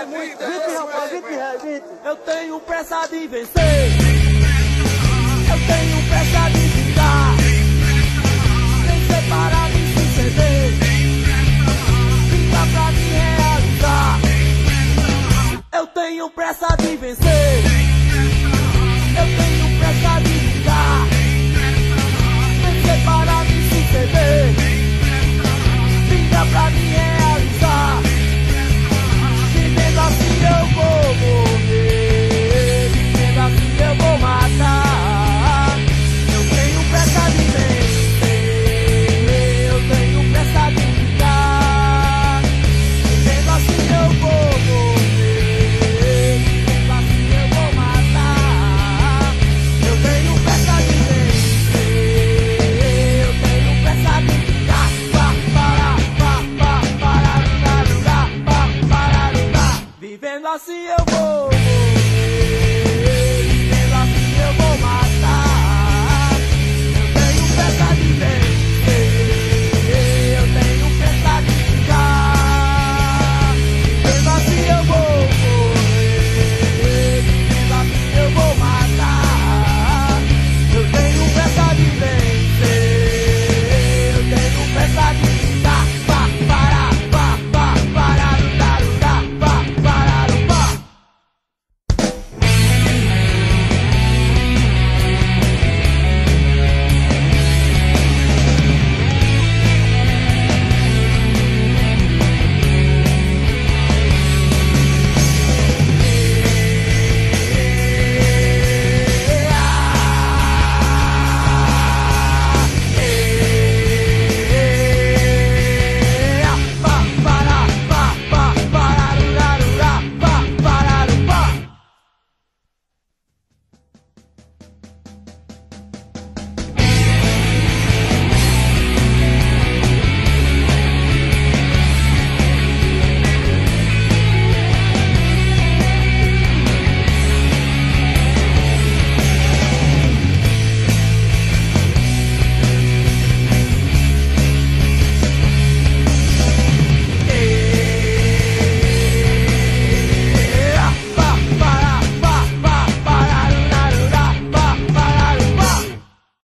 muito. 20, rapaz, 20 reais, 20. Eu tenho pressa de vencer. Eu tenho pressa de ficar. Vencer para me suceder. Ficar pra me realizar. Eu tenho pressa de vencer. Eu tenho pressa de ficar. Vencer para me suceder. Ficar pra me realizar. Vivendo assim eu vou morrer. Vivendo assim eu vou matar. Eu tenho pressa de vencer. Eu tenho pressa de ficar. Vivendo assim eu vou morrer. Vivendo assim eu vou matar. Eu tenho pressa de vencer. Eu tenho pressa de ficar. Vivendo assim eu vou.